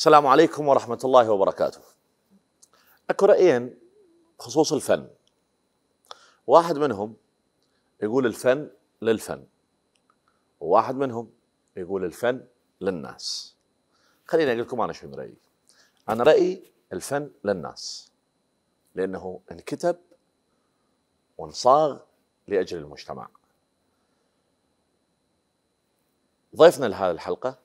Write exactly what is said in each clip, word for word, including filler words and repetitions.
السلام عليكم ورحمة الله وبركاته. أكو رأيين بخصوص الفن، واحد منهم يقول الفن للفن، وواحد منهم يقول الفن للناس. خليني أقول لكم أنا شنو رأيي. أنا رأيي الفن للناس، لأنه انكتب وانصاغ لأجل المجتمع. ضيفنا لهذه الحلقة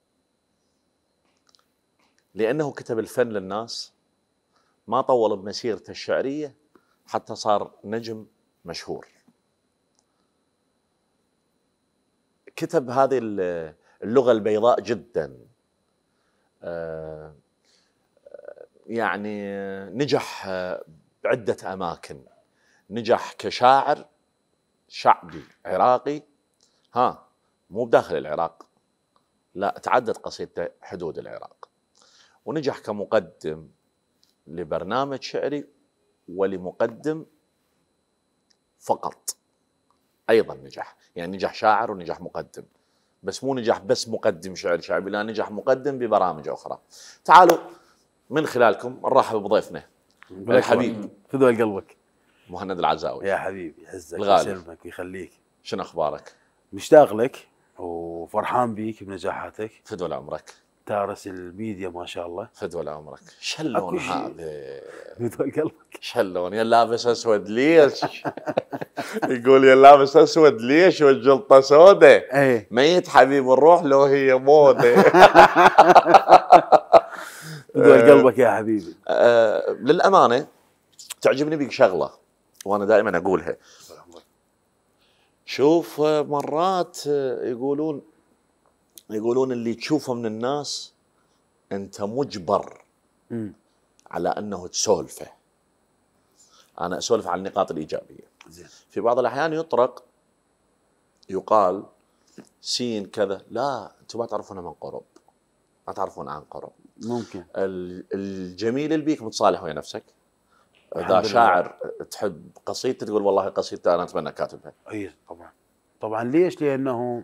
لأنه كتب الفن للناس، ما طول بمسيرته الشعرية حتى صار نجم مشهور. كتب هذه اللغة البيضاء جدا، يعني نجح بعدة أماكن، نجح كشاعر شعبي عراقي، ها مو بداخل العراق، لا تعدت قصيدته حدود العراق، ونجح كمقدم لبرنامج شعري ولمقدم فقط. أيضا نجح، يعني نجح شاعر ونجح مقدم، بس مو نجح بس مقدم شعر شعبي، لا نجح مقدم ببرامج أخرى. تعالوا من خلالكم نرحب بضيفنا الحبيب فدوى قلبك مهند العزاوي. يا حبيبي يعزك الغالي، ويسلمك ويخليك. شنو أخبارك؟ مشتاق لك وفرحان بيك بنجاحاتك. فدوى لعمرك. تارس الميديا ما شاء الله. فدوى لعمرك. شلون هذا؟ فدوى قلبك. شلون يا لابس اسود ليش؟ يقول يا لابس اسود ليش والجلطه سوداء؟ ايه ميت حبيب الروح لو هي موده. فدوى قلبك يا حبيبي. آه للامانه تعجبني بيك شغله وانا دائما اقولها. شوف مرات يقولون يقولون اللي تشوفه من الناس انت مجبر م. على انه تسولفه. انا اسولف عن النقاط الايجابيه. زين. في بعض الاحيان يطرق يقال سين كذا، لا انتم ما تعرفونه من قرب، ما تعرفون عن قرب. ممكن الجميل اللي بيك متصالح ويا نفسك. اذا شاعر تحب قصيدته تقول والله قصيدته انا اتمنى كاتبها. اي طبعا طبعا. ليش؟ لانه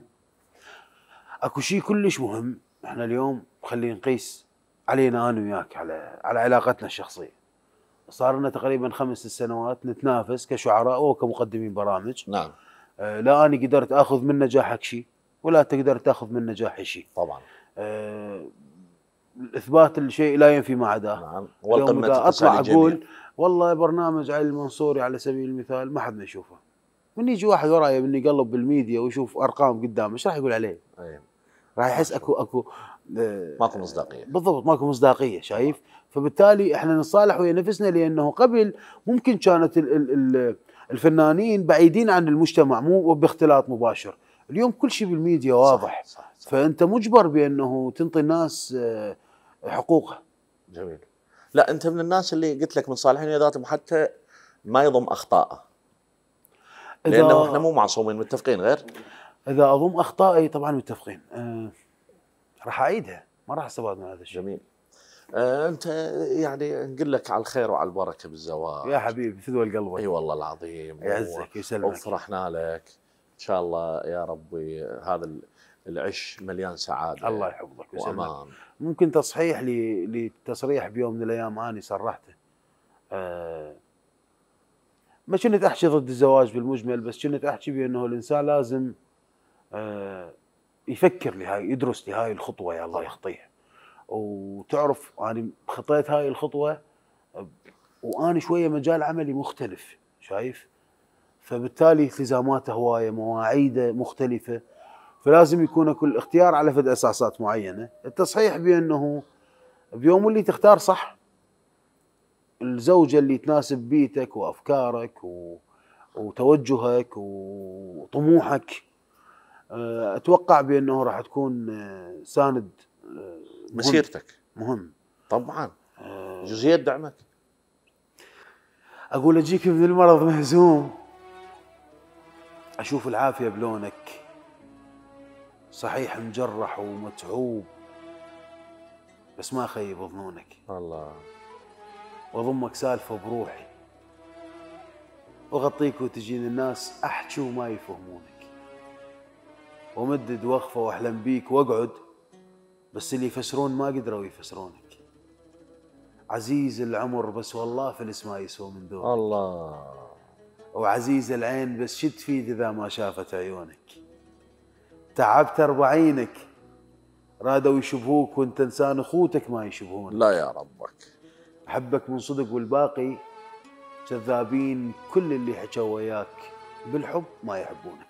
اكو شيء كلش مهم. احنا اليوم خلينا نقيس علينا انا وياك على على علاقتنا الشخصيه. صار لنا تقريبا خمس سنوات نتنافس كشعراء وكمقدمين برامج. نعم. آه لا انا قدرت اخذ من نجاحك شيء ولا تقدر تاخذ من نجاحي شيء. طبعا. آه اثبات الشيء لا ينفي ما عداه. نعم. اليوم اذا اطلع اقول والله برنامج علي المنصوري على سبيل المثال ما حد ما يشوفه، من يجي واحد وراي من يقلب بالميديا ويشوف ارقام قدامه ايش راح يقول عليه؟ أيه. راح يحس اكو اكو آه ماكو مصداقيه. بالضبط ماكو مصداقيه. شايف؟ فبالتالي احنا نصالح ويا نفسنا، لانه قبل ممكن كانت ال ال ال الفنانين بعيدين عن المجتمع مو باختلاط مباشر، اليوم كل شيء بالميديا واضح. صح صح صح. فانت مجبر بانه تنطي الناس حقوقها. جميل. لا انت من الناس اللي قلت لك متصالحين ويا ذاتهم حتى ما يضم اخطاءه، لانه احنا مو معصومين، متفقين غير؟ اذا اضم اخطائي طبعا متفقين. أه راح اعيدها، ما راح استفاد من هذا الشيء. جميل. أه انت يعني نقول لك على الخير وعلى البركه بالزواج يا حبيبي فدوى قلبك. اي والله العظيم. يعزك ويسلمك. وفرحنا لك ان شاء الله يا ربي، هذا العش مليان سعاده. الله يحفظك وامان. ممكن تصحيح لي لتصريح بيوم من الايام اني صرحته. أه ما كنت احكي ضد الزواج بالمجمل، بس كنت احكي بانه الانسان لازم أه يفكر لهاي، يدرس لهاي الخطوه يا الله يخطيها. وتعرف انا خطيت هاي الخطوه واني شويه مجال عملي مختلف، شايف؟ فبالتالي التزاماته هوايه، مواعيده مختلفه، فلازم يكون كل اختيار على فد اساسات معينه. التصحيح بانه بيوم اللي تختار صح الزوجه اللي تناسب بيتك وافكارك و... وتوجهك وطموحك، اتوقع بانه راح تكون ساند مهم. مسيرتك مهم طبعا. جزئيه دعمك. اقول اجيك من المرض مهزوم، اشوف العافيه بلونك، صحيح مجرح ومتعوب بس ما اخيب ظنونك. الله. واضمك سالفه بروحي واغطيك وتجيني الناس احكي وما يفهمونك، ومدد وقفه واحلم بيك واقعد بس اللي يفسرون ما قدروا يفسرونك. عزيز العمر بس والله فلس ما يسوى من دونك. الله. وعزيز العين بس شد فيد إذا ما شافت عيونك. تعبت أربعينك رادوا يشبهوك وانت انسان اخوتك ما يشبهونك. لا يا ربك. احبك من صدق والباقي كذابين، كل اللي حكوا وياك بالحب ما يحبونك.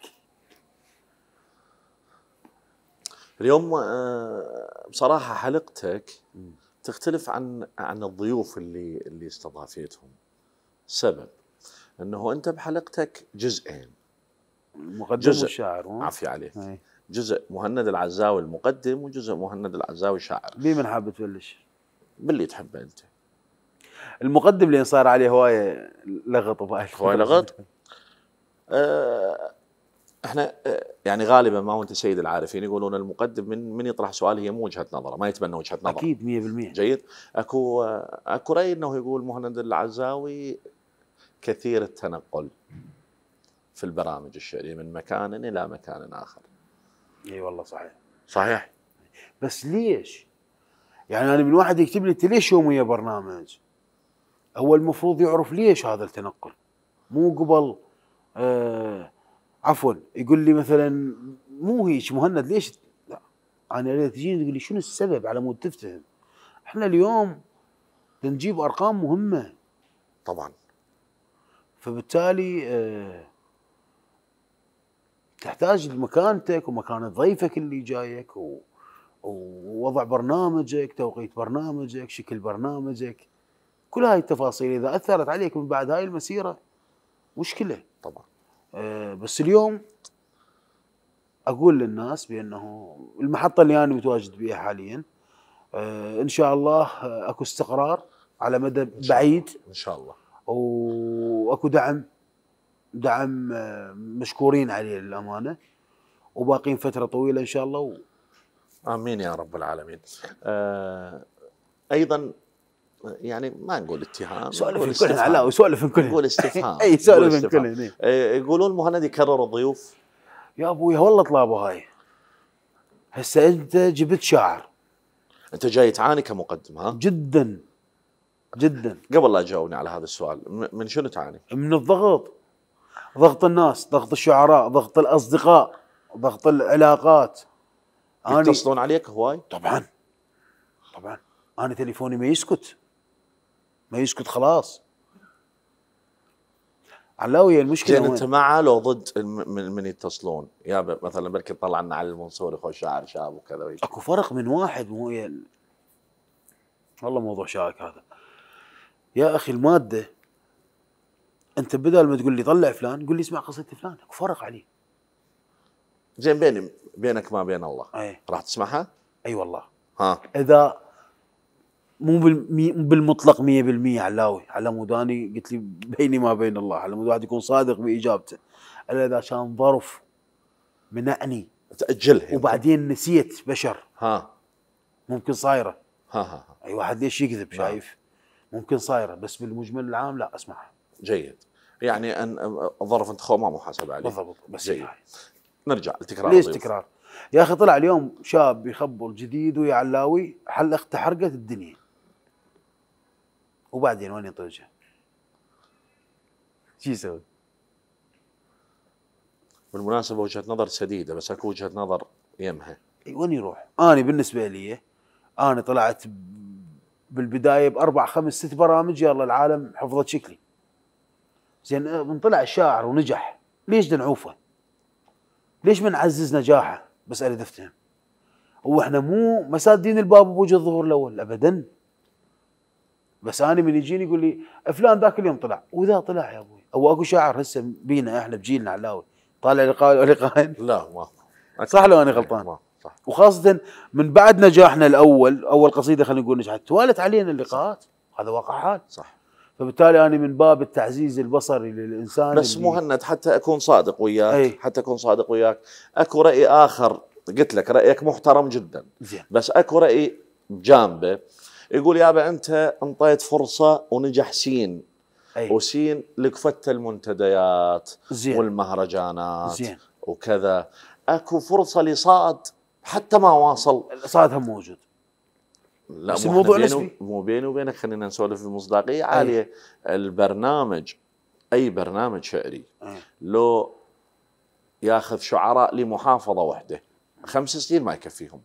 اليوم آه، بصراحة حلقتك تختلف عن عن الضيوف اللي اللي استضافيتهم. السبب انه انت بحلقتك جزئين، المقدم والشاعر. عافية عليك. هاي. جزء مهند العزاوي المقدم وجزء مهند العزاوي شاعر. بي من حاب تبلش؟ باللي تحبه انت. المقدم اللي صار عليه هوايه لغط وهاي هوايه لغط. أه احنا أه يعني غالبا ما هو انت سيد العارفين يقولون المقدم من من يطرح سؤال هي مو وجهه نظره، ما يتبنى وجهه نظر. اكيد مية بالمية. جيد. اكو اكو راي انه يقول مهند العزاوي كثير التنقل في البرامج الشعريه من مكان الى مكان اخر. اي والله صحيح. صحيح. بس ليش؟ يعني انا من واحد يكتب لي انت ليش يوم ويا برنامج؟ هو المفروض يعرف ليش هذا التنقل، مو قبل آه عفوا يقول لي مثلا مو هيك مهند ليش؟ لا انا تجيني تقول لي شنو السبب على مود تفتهم. احنا اليوم نجيب ارقام مهمه طبعا. فبالتالي آه تحتاج لمكانتك ومكانة ضيفك اللي جايك و... ووضع برنامجك، توقيت برنامجك، شكل برنامجك، كل هاي التفاصيل اذا اثرت عليك من بعد هاي المسيره مشكله. طبعا. آه بس اليوم اقول للناس بانه المحطه اللي انا متواجد بها حاليا آه ان شاء الله آه اكو استقرار على مدى بعيد ان شاء الله، واكو دعم دعم آه مشكورين عليه للامانه، وباقين فتره طويله ان شاء الله و... امين يا رب العالمين. آه ايضا يعني ما نقول اتهام، سؤال في كلهن علاوي، سؤال في كلهن نقول استفهام. اي سؤال في كلهن. يقولون مهند يكرر الضيوف. يا ابوي والله طلابه هاي. هسه انت جبت شاعر، انت جاي تعاني كمقدم ها؟ جدا جدا. قبل لا تجاوبني على هذا السؤال، من شنو تعاني؟ من الضغط، ضغط الناس، ضغط الشعراء، ضغط الاصدقاء، ضغط العلاقات. يتصلون عليك هواي؟ طبعا طبعا. انا تليفوني ما يسكت ما يسكت خلاص. علاوي المشكله زين انت مع لو ضد من, من يتصلون؟ يا مثلا بركي طلع لنا علي المنصوري اخو شاعر شاب وكذا ويجي. اكو فرق من واحد مو ي... والله موضوع شائك هذا يا اخي. الماده انت بدل ما تقول لي طلع فلان قول لي اسمع قصيده فلان، اكو فرق عليه. زين بيني بينك ما بين الله، اي راح تسمعها؟ اي أيوة والله. ها اذا مو بالمطلق مية بالمية علاوي، على مود اني قلت لي بيني ما بين الله، على مود واحد يكون صادق باجابته، الا اذا كان ظرف منعني تاجلها وبعدين نسيت بشر. ها ممكن صايره. ها ها اي واحد ليش يكذب؟ شايف؟ ممكن صايره، بس بالمجمل العام لا اسمعها. جيد. يعني ان الظرف انت خو ما محاسب عليه. بالضبط. بس جيد. نرجع لتكرار. ليش تكرار؟ يا اخي طلع اليوم شاب يخبر جديد ويا علاوي حلقته حرقت الدنيا، وبعدين وين يطوجه؟ شو يسوي؟ بالمناسبة وجهة نظر سديدة، بس اكو وجهة نظر يمها. اي وين يروح؟ انا بالنسبة لي انا طلعت بالبداية باربع خمس ست برامج يلا العالم حفظت شكلي. زين من طلع الشاعر ونجح ليش نعوفه؟ ليش ما نعزز نجاحه؟ بس اريد افتهم. هو احنا مو مسادين الباب بوجه الظهور الاول ابدا. بس انا من يجيني يقول لي فلان ذاك اليوم طلع، واذا طلع يا ابوي او اكو شاعر هسه بينا احنا بجيلنا علاوي طالع لقاء لقاءين. لا ما صح لو انا غلطان؟ ما صح. وخاصه من بعد نجاحنا الاول، اول قصيده خلينا نقول نجحت، توالت علينا اللقاءات. هذا واقع حال. صح. فبالتالي انا من باب التعزيز البصري للانسان. بس مهند حتى اكون صادق وياك، أي. حتى اكون صادق وياك، اكو راي اخر، قلت لك رايك محترم جدا. زين. بس اكو راي جانبه يقول يابا انت انطيت فرصه ونجح سين. أي. وسين لقفت المنتديات زين. والمهرجانات زين. وكذا، اكو فرصه لصاد حتى ما واصل صاد هم موجود. لا بس مو الموضوع بينه نسبي. مو بيني وبينك، خلينا نسولف بمصداقيه عاليه. البرنامج اي برنامج شعري أي. لو ياخذ شعراء لمحافظه واحده خمس سنين ما يكفيهم.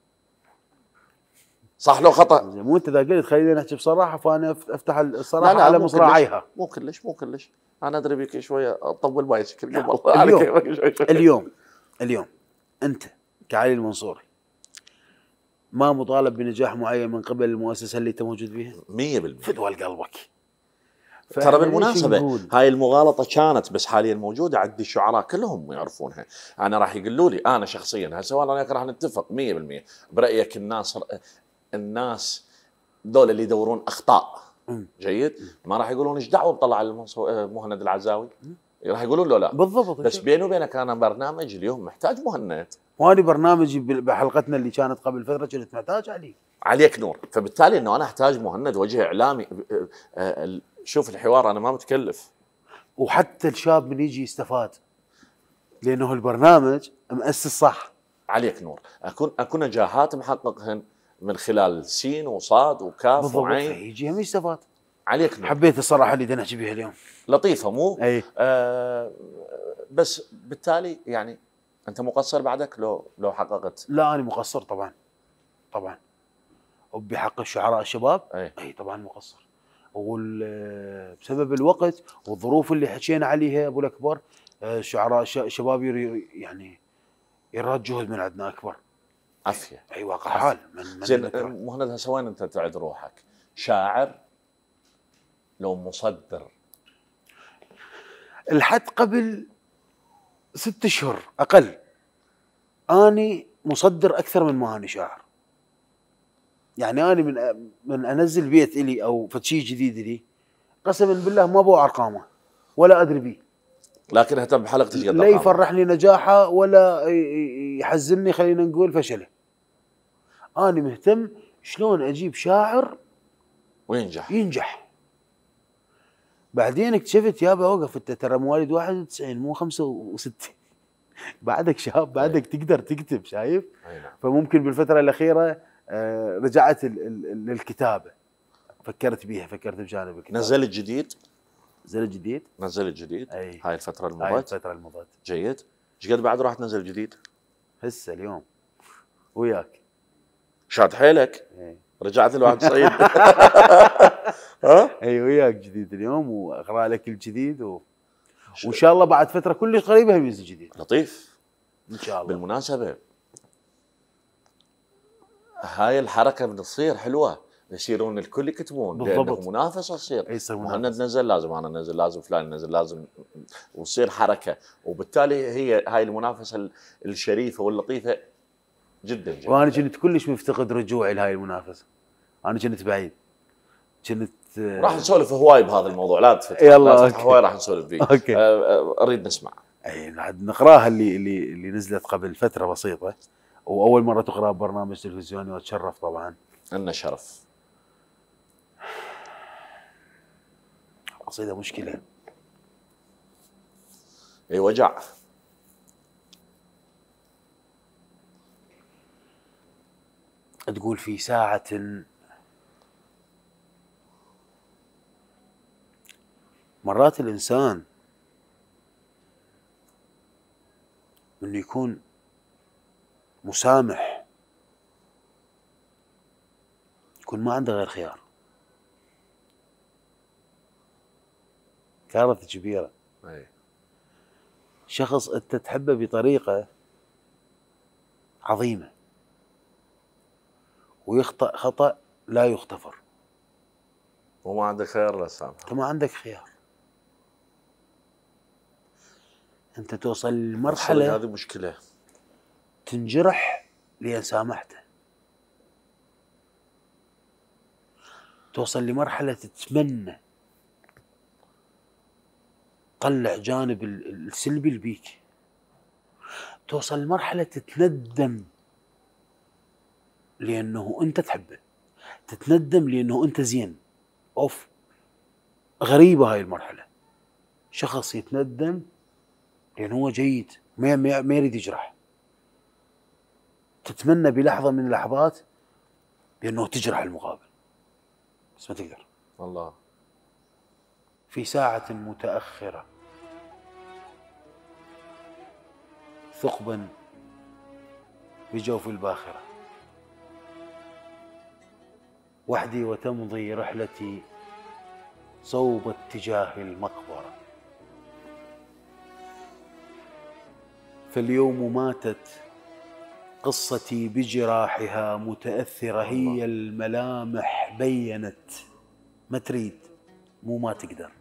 صح لو خطا؟ مو انت اذا قلت خلينا نحكي بصراحه، فانا افتح الصراحه لا لا على مو مصراعيها. كلش مو كلش مو كلش انا ادري بك شويه اطول بايسكل لا. قبل على اليوم كيفك شوي شوي. اليوم اليوم انت كعلي المنصوري ما مطالب بنجاح معين من قبل المؤسسه اللي انت موجود بيها؟ مية بالمية. فدوى لقلبك. ترى بالمناسبة هاي المغالطة كانت بس حاليا موجودة عند الشعراء كلهم يعرفونها. أنا راح يقولوا لي أنا شخصيا هسه والله أنا راح نتفق مية بالمية برأيك. الناس الناس دول اللي يدورون أخطاء جيد ما راح يقولون ايش دعوة بطلع مهند العزاوي، راح يقولون له لا بالضبط. بس بيني وبينك أنا برنامج اليوم محتاج مهند، وهذه برنامجي بحلقتنا اللي كانت قبل فترة كنت محتاج عليه عليك نور. فبالتالي انه انا احتاج مهند وجه اعلامي. شوف الحوار انا ما متكلف، وحتى الشاب من يجي يستفاد لانه البرنامج مؤسس صح. عليك نور. اكون اكون نجاحات محققهن من خلال سين وصاد وكاف بالضبط، وعين. يجي هم يستفاد. عليك نور. حبيت الصراحه اللي نحكي بها اليوم لطيفه مو؟ اي. آه بس بالتالي يعني انت مقصر بعدك لو لو حققت؟ لا انا مقصر طبعا طبعا، وبحق الشعراء الشباب اي, أي طبعا مقصر. وبسبب الوقت والظروف اللي حكينا عليها ابو الاكبر، الشعراء الشباب يعني يراد جهد من عندنا اكبر. عافيه. اي واقع حال. من من زين مهند هسه وين انت تعد روحك؟ شاعر لو مصدر؟ الحد قبل ست اشهر اقل اني مصدر اكثر من ما اني شاعر. يعني اني من من انزل بيت الي او فشي جديد لي قسما بالله ما ابو ارقامه ولا ادري بيه، لكن اهتم بحلقتك قد لا يفرحني نجاحه ولا يحزنني خلينا نقول فشله. انا مهتم شلون اجيب شاعر وينجح ينجح. بعدين اكتشفت يابا وقف انت ترى مواليد واحد وتسعين مو خمسة وستين بعدك شاب بعدك أي. تقدر تكتب شايف. نعم. فممكن بالفتره الاخيره آه رجعت للكتابه، فكرت بيها فكرت بجانب الكتابه. نزلت جديد؟ نزلت جديد نزلت جديد أي. هاي الفتره المضت. هاي الفتره المضت جيد. ايش قد بعد راح تنزل جديد؟ هسه اليوم وياك شاد حيلك. أي. رجعت الواحد صعيد ها؟ اي وياك جديد اليوم واقرا لك الجديد و... وان شاء الله بعد فتره كلش قريبه هم ينزل جديد لطيف ان شاء الله. بالمناسبه هاي الحركه بتصير حلوه، يصيرون الكل يكتبون لانه منافسه تصير. مهند نزل لازم انا نزل لازم فلان نزل لازم، وتصير حركه، وبالتالي هي هاي المنافسه الشريفه واللطيفه جدا جدا. وانا كنت كلش مفتقد رجوعي لهاي المنافسه، انا كنت بعيد كنت. راح نسولف هواي بهذا الموضوع لا تفتح يلا لا تفتح هواي راح نسولف فيه. اوكي اريد نسمع. اي نقراها اللي اللي اللي نزلت قبل فتره بسيطه، واول مره تقرا برنامج تلفزيوني واتشرف طبعا. لنا شرف. قصيده مشكله اي وجع. تقول في ساعة مرات الإنسان إنه يكون مسامح يكون ما عنده غير خيار. كارثة كبيرة. أي. شخص أنت تحبه بطريقة عظيمة ويخطأ خطأ لا يغتفر وما عندك خيار لا سامح. انت ما عندك خيار. انت توصل لمرحله هذه مشكله تنجرح لين سامحته، توصل لمرحله تتمنى طلع جانب السلبي اللي بيك، توصل لمرحله تتندم لانه انت تحبه، تتندم لانه انت زين. اوف غريبه هاي المرحله، شخص يتندم لانه هو جيد ما ما يريد يجرح. تتمنى بلحظه من اللحظات بانه تجرح المقابل، بس ما تقدر. الله. في ساعه متاخره ثقبا بجوف الباخره، وحدي وتمضي رحلتي صوب اتجاه المقبره، فاليوم ماتت قصتي بجراحها متأثرة. هي الملامح بينت ما تريد مو ما تقدر.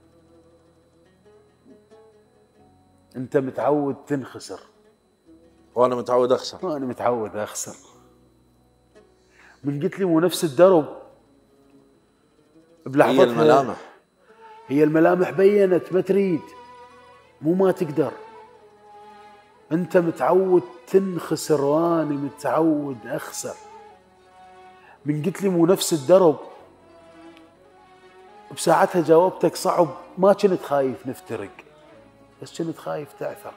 انت متعود تنخسر وانا متعود اخسر. وانا متعود اخسر. من قلت لي مو نفس الدرب بلحظتها. هي الملامح هي الملامح بينت ما تريد مو ما تقدر. انت متعود تنخسر وانا متعود اخسر. من قلت لي مو نفس الدرب بساعتها جاوبتك صعب. ما كنت خايف نفترق بس كنت خايف تعثر.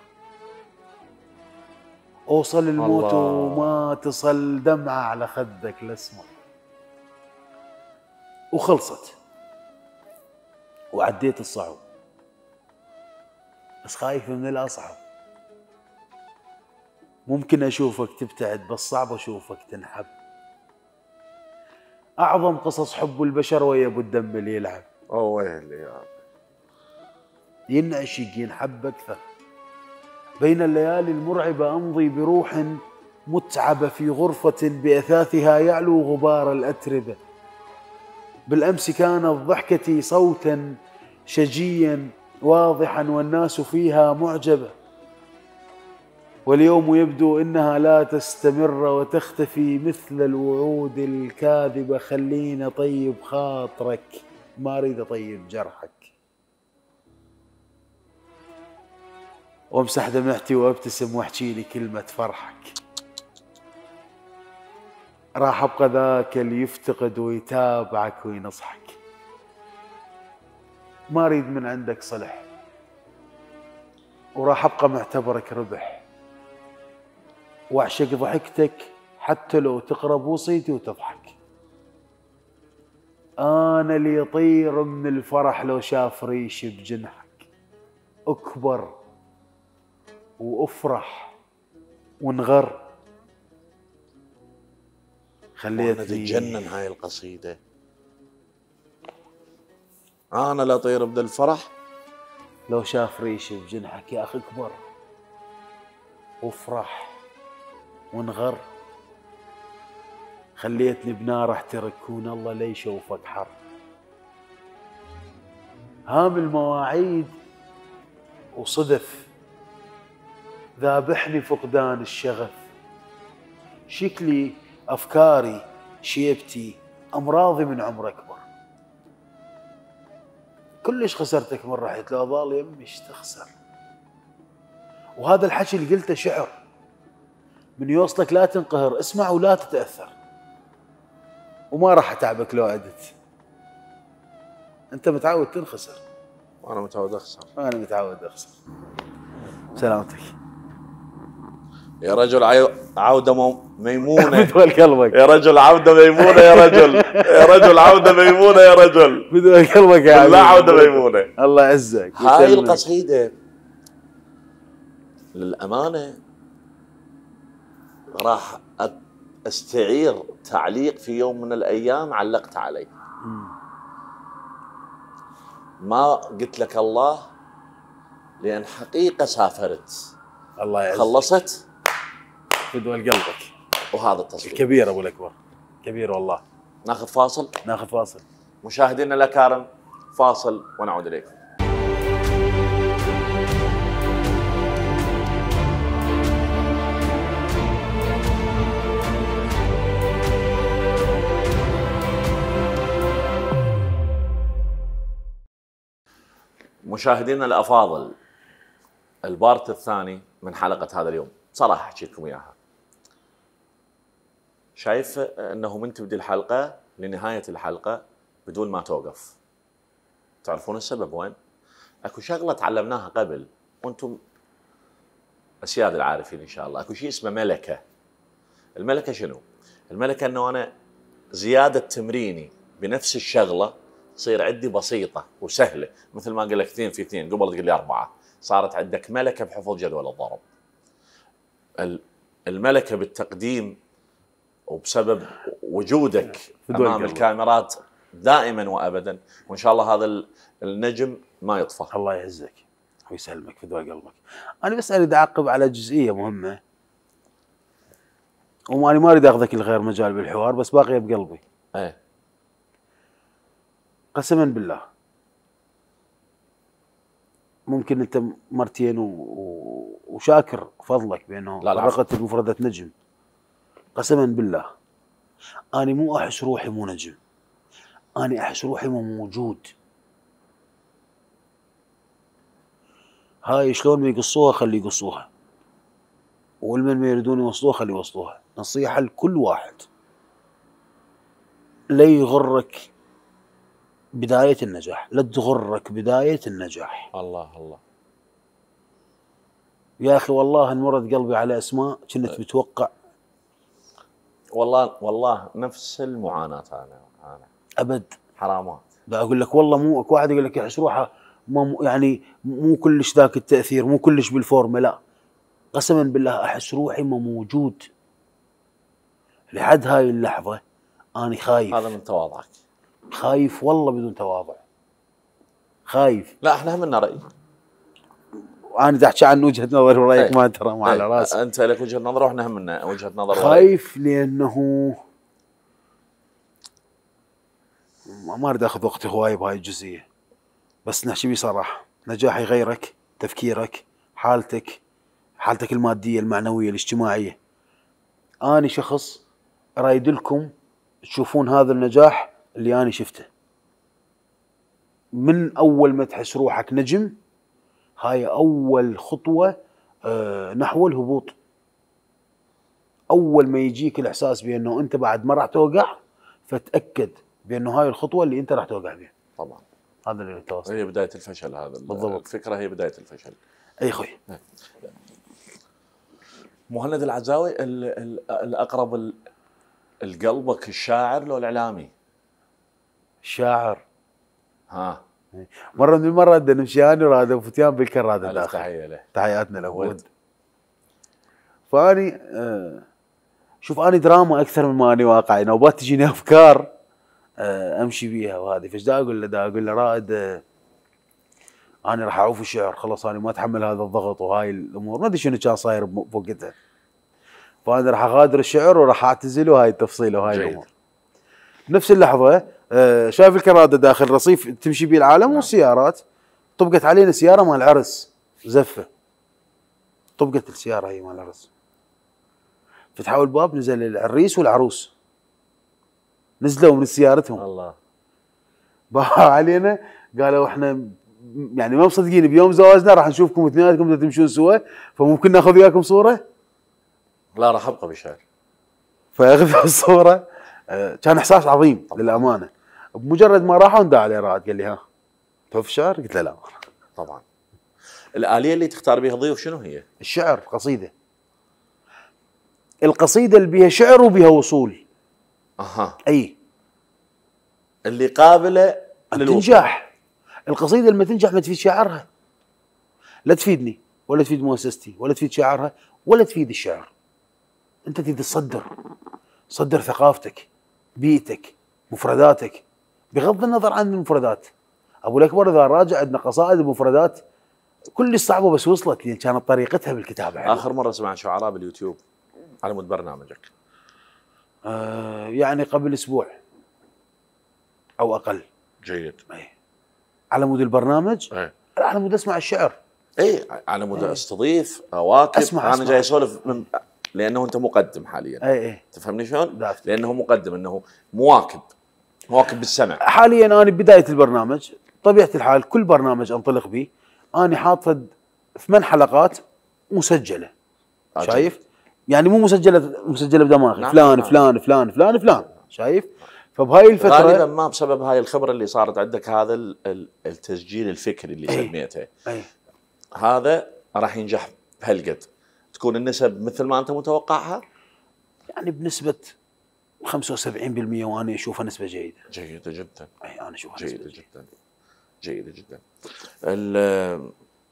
اوصل الموت وما تصل دمعة على خدك الاسمر. وخلصت وعديت الصعب بس خايف من الاصعب. ممكن اشوفك تبتعد بس صعب اشوفك تنحب. اعظم قصص حب البشر ويا ابو الدم اللي يلعب. اوه ويلي يا ينعشق ينحب اكثر. بين الليالي المرعبه امضي بروح متعبه في غرفه باثاثها يعلو غبار الاتربه. بالامس كانت ضحكتي صوتا شجيا واضحا والناس فيها معجبه، واليوم يبدو انها لا تستمر وتختفي مثل الوعود الكاذبه. خليني طيب خاطرك ما اريد اطيب جرحك، وامسح دمعتي وابتسم واحكي لي كلمه فرحك. راح ابقى ذاك اللي يفتقد ويتابعك وينصحك. ما اريد من عندك صلح وراح ابقى معتبرك ربح، واعشق ضحكتك حتى لو تقرب وصيتي وتضحك. انا اللي يطير من الفرح لو شاف ريش بجنحك. اكبر وافرح وانغر. خليتني تتجنن هاي القصيدة. انا لا طير بدل الفرح لو شاف ريش بجنحك. يا اخي اكبر وافرح وانغر. خليتني بنار احترق كون الله لا يشوفك حر. هام المواعيد وصدف ذابحني فقدان الشغف. شكلي افكاري شيبتي امراضي من عمر اكبر. كلش خسرتك من رحت لو ظل يمي ايش تخسر. وهذا الحكي اللي قلته شعر من يوصلك لا تنقهر. اسمع ولا تتأثر وما راح اتعبك لو عدت. انت متعود تنخسر وانا متعود اخسر. انا متعود اخسر. سلامتك يا رجل. عودة ميمونة بدول قلبك يا رجل. عودة ميمونة يا رجل. يا رجل عودة ميمونة يا رجل. بدول قلبك يا لا عودة ميمونة. الله يعزك. هاي القصيدة للأمانة راح استعير تعليق في يوم من الأيام علقت عليه. ما قلت لك الله لأن حقيقة سافرت. الله يعزك. خلصت بدول قلبك. وهذا التصوير كبير ابو الاكبر كبير والله. ناخذ فاصل. ناخذ فاصل. مشاهدينا الأكارم فاصل ونعود إليكم. مشاهدينا الأفاضل، البارت الثاني من حلقة هذا اليوم صراحة أحكي لكم إياها. شايف أنه من تبدي الحلقة لنهاية الحلقة بدون ما توقف. تعرفون السبب وين؟ أكو شغلة تعلمناها قبل وأنتم أسياد العارفين إن شاء الله. أكو شيء اسمه ملكة. الملكه شنو؟ الملكه انه انا زياده تمريني بنفس الشغله تصير عندي بسيطه وسهله، مثل ما قال لك اثنين في اثنين قبل تقول لي اربعه، صارت عندك ملكه بحفظ جدول الضرب. الملكه بالتقديم وبسبب وجودك امام الكاميرات دائما وابدا، وان شاء الله هذا النجم ما يطفى. الله يعزك ويسلمك في دواء قلبك. انا بس اريد اعقب على جزئيه مهمه، وماني ما اريد اخذك الغير مجال بالحوار، بس باقيه بقلبي. ايه قسما بالله ممكن انت مرتين و... و... وشاكر فضلك بانه فرقت المفردات نجم. قسما بالله اني مو احس روحي مو نجم، اني احس روحي مو موجود. هاي شلون ما يقصوها خلي يقصوها، والمن ما يريدون يوصلوها خلي يوصلوها. نصيحه لكل واحد، لا يغرك بداية النجاح، لا تغرك بداية النجاح. الله الله يا أخي والله انمرض قلبي على أسماء كنت متوقع. والله والله نفس المعاناة أنا أنا أبد حرامات. دا أقول لك والله مو أكو واحد يقول لك يحس روحه ما يعني مو كلش ذاك التأثير، مو كلش بالفورمة، لا قسما بالله أحس روحي ما موجود لحد هاي اللحظة. أنا خايف. هذا من تواضعك. خايف والله بدون تواضع، خايف. لا احنا هم لنا رأي. انا دا احكي عن وجهه نظري ورايك ما ترى مو على راسي. انت لك وجهه نظر واحنا هم لنا وجهه نظر. خايف لانه ما اريد اخذ وقتي هواي بهاي الجزئيه، بس نحكي بصراحه. نجاح يغيرك، تفكيرك، حالتك، حالتك الماديه المعنويه الاجتماعيه. اني شخص رايد لكم تشوفون هذا النجاح اللي اني شفته. من اول ما تحس روحك نجم، هاي اول خطوه آه نحو الهبوط. اول ما يجيك الاحساس بانه انت بعد ما راح توقع، فتاكد بانه هاي الخطوه اللي انت راح توقع بها. طبعا هذا اللي التواصل هي بدايه الفشل. هذا بالضبط الفكره، هي بدايه الفشل. اي اخوي. مهند العزاوي، ال ال الاقرب لقلبك الشاعر لو الاعلامي؟ الشاعر. ها مره من المرات بدنا نمشي انا وراد فتيان بالكراده داخل. تحيه له، تحياتنا له. فاني آه شوف اني دراما اكثر من ما اني واقعي. نوبات تجيني افكار آه امشي بيها وهذه، فايش دا اقول له؟ دا اقول له رائد آه انا راح اعوف الشعر، خلاص انا ما اتحمل هذا الضغط وهاي الامور. ما ادري شنو كان صاير بوقتها، فانا راح اغادر الشعر وراح اعتزل، وهاي التفصيل وهاي الامور. بنفس اللحظه آه شايف الكراده داخل رصيف تمشي بيه العالم. نعم. والسيارات طبقت علينا سياره مال عرس زفه، طبقت السياره هي مال العرس. فتحوا الباب، نزل العريس والعروس، نزلوا من سيارتهم. الله. باعوا علينا قالوا احنا يعني ما مصدقين بيوم زواجنا راح نشوفكم اثنيناتكم تمشون سوا، فممكن ناخذ وياكم صوره؟ لا راح ابقى بالشعر. فاخذوا الصوره. آه كان احساس عظيم طبعا. للامانه بمجرد ما راحوا ندى عليه رائد قال لي ها تعرف شعر؟ قلت له لا. طبعا. الآلية اللي تختار بها ضيوف شنو هي؟ الشعر، قصيده. القصيده اللي بها شعر وبها وصول. اها. اي اللي قابله للنجاح. القصيده اللي ما تنجح ما تفيد شاعرها، لا تفيدني ولا تفيد مؤسستي ولا تفيد شاعرها ولا تفيد الشعر. انت تريد تصدر، صدر ثقافتك، بيئتك، مفرداتك، بغض النظر عن المفردات. ابو الاكبر اذا راجع عندنا قصائد بمفردات كلش صعبه بس وصلت لان كانت طريقتها بالكتابه حلوه. اخر مره سمعت شعراء باليوتيوب على مود برنامجك؟ آه يعني قبل اسبوع او اقل. جيد. اي على مود البرنامج. اي على مود اسمع الشعر. اي على مود استضيف اواكب. أسمع انا أسمع. جاي اسولف من لانه انت مقدم حاليا. اي اي تفهمني شلون؟ دافت. لانه مقدم، انه مواكب، مواكب بالسمع. حاليا انا بدايه البرنامج طبيعه الحال كل برنامج انطلق به انا حاط ثمان حلقات مسجله. أجل. شايف؟ يعني مو مسجله مسجله بدماغي. نعم فلان نعم. فلان فلان فلان فلان. شايف؟ فبهاي الفتره غالبا ما بسبب هاي الخبره اللي صارت عندك هذا التسجيل الفكري اللي أي. سميته. أي. هذا راح ينجح بهالقد، تكون النسب مثل ما انت متوقعها. يعني بنسبه خمسة وسبعين بالمئة، وانا اشوفها نسبه جيده. جيده جدا. اي انا اشوفها جيده نسبة جدا. جيده جدا. ال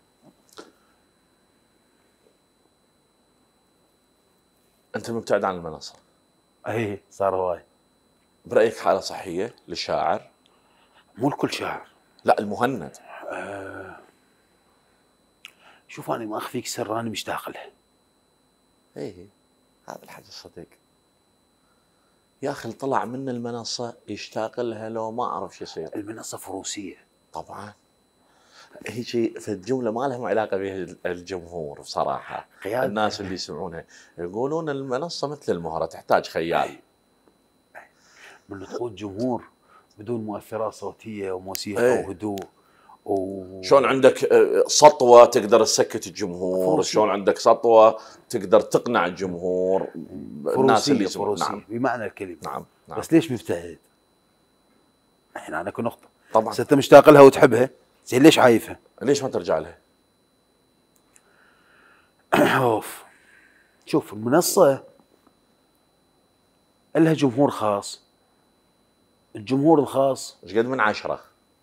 انت مبتعد عن المنصه. اي صار هواي. برايك حاله صحيه للشاعر؟ مو الكل شاعر. لا المهند. آه شوف انا ما اخفيك سر، انا مشتاق لها. ايه هذا الحاجه الصديق. يا اخي طلع من المنصه يشتاق لها لو ما اعرف شو يصير. المنصه فروسيه طبعا. هي شيء في الجمله ما لهم علاقه به الجمهور بصراحه. قيادة. الناس اللي يسمعونها يقولون المنصه مثل المهره تحتاج خيال. من تقود جمهور بدون مؤثرات صوتيه وموسيقى ايه. وهدوء و... شلون عندك سطوه تقدر تسكت الجمهور، فروسية. شلون عندك سطوه تقدر تقنع الجمهور، الناس اللي يسمعون. فروسية نعم بمعنى الكلمه. نعم نعم. بس ليش مبتعد؟ الحين انا اكو نقطه. طبعا. بس انت مشتاق لها وتحبها، زين ليش عايفها؟ ليش ما ترجع لها؟ اوف شوف المنصه لها جمهور خاص. الجمهور الخاص ايش قد من عشرة؟